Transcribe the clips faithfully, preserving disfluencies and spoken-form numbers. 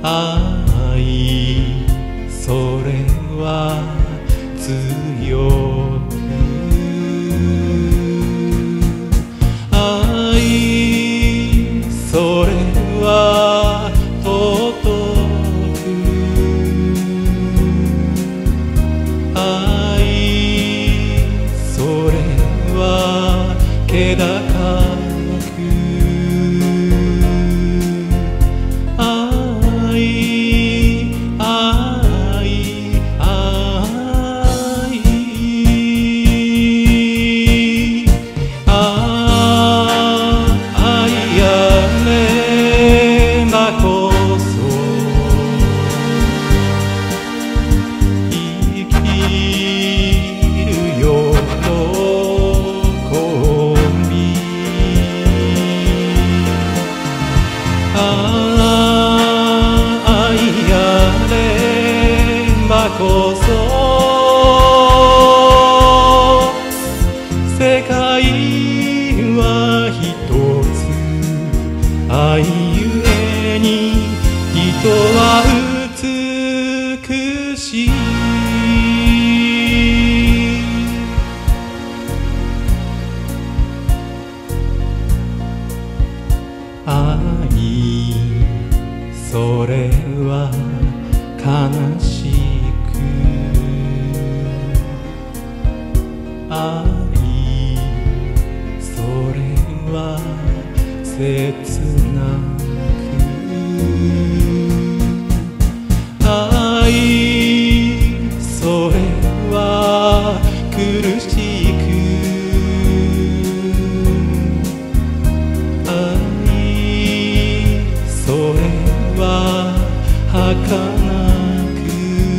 愛それは強く愛それは尊く愛それは気高くこそ世界はひとつ愛ゆえに人は美しい愛それは悲しい愛それは切なく愛それは苦しく愛それは儚く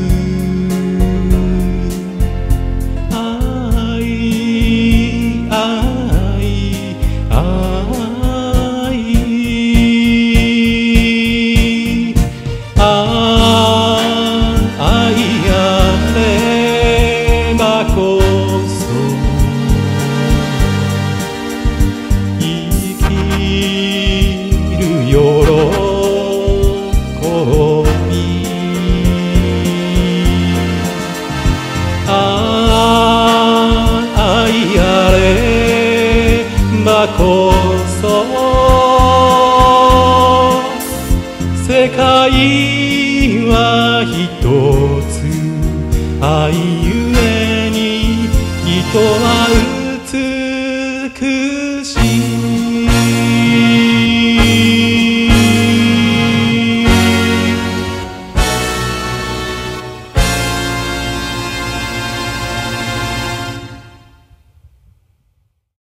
こそ世界はひとつ愛ゆえに人は美しい